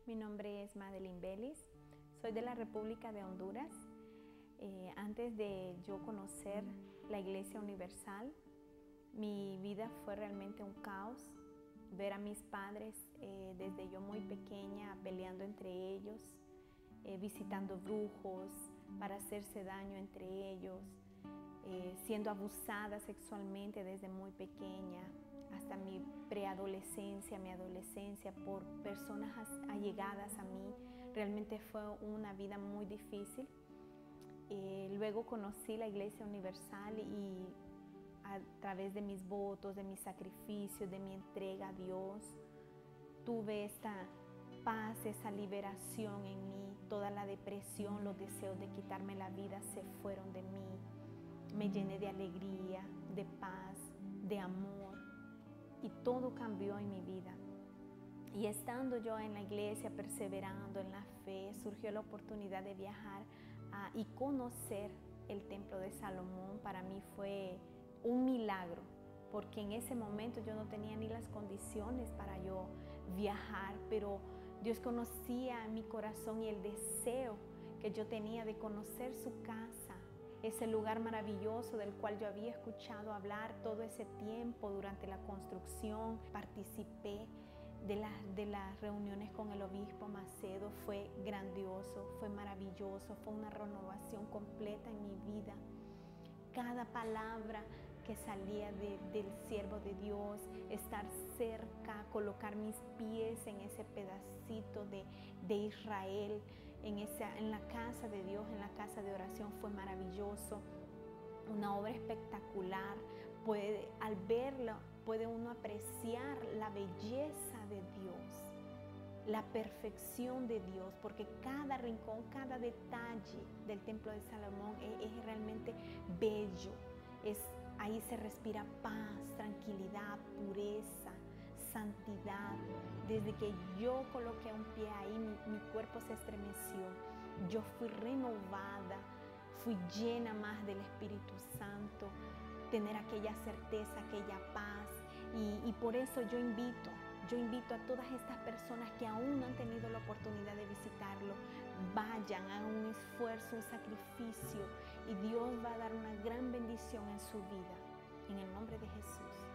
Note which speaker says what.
Speaker 1: Mi nombre es Madeline Vélez, soy de la República de Honduras. Antes de yo conocer la Iglesia Universal, mi vida fue realmente un caos. Ver a mis padres desde yo muy pequeña peleando entre ellos, visitando brujos para hacerse daño entre ellos, siendo abusada sexualmente desde muy pequeña, hasta mi preadolescencia, mi adolescencia, por personas allegadas a mí. Realmente fue una vida muy difícil. Luego conocí la Iglesia Universal y a través de mis votos, de mis sacrificios, de mi entrega a Dios, tuve esta paz, esa liberación en mí. Toda la depresión, los deseos de quitarme la vida se fueron de mí. Me llené de alegría, de paz, de amor, y todo cambió en mi vida. Y estando yo en la iglesia, perseverando en la fe, surgió la oportunidad de viajar y conocer el Templo de Salomón. Para mí fue un milagro, porque en ese momento yo no tenía ni las condiciones para yo viajar, pero Dios conocía mi corazón y el deseo que yo tenía de conocer su casa, ese lugar maravilloso del cual yo había escuchado hablar todo ese tiempo durante la construcción. Participé de las reuniones con el obispo Macedo. Fue grandioso, fue maravilloso, fue una renovación completa en mi vida. Cada palabra que salía del siervo de Dios, estar cerca, colocar mis pies en ese pedacito de Israel, en la casa de Dios, en la casa de oración, fue maravilloso. Una obra espectacular. Al verlo puede uno apreciar la belleza de Dios, la perfección de Dios, porque cada rincón, cada detalle del Templo de Salomón es realmente bello. Ahí se respira paz, tranquilidad, pureza, santidad. Desde que yo coloqué un pie ahí, mi cuerpo se estremeció. Yo fui renovada, fui llena más del Espíritu Santo, tener aquella certeza, aquella paz. Y por eso yo invito a todas estas personas que aún no han tenido la oportunidad de visitarlo, vayan, hagan un esfuerzo, un sacrificio, y Dios va a dar una gran bendición en su vida, en el nombre de Jesús.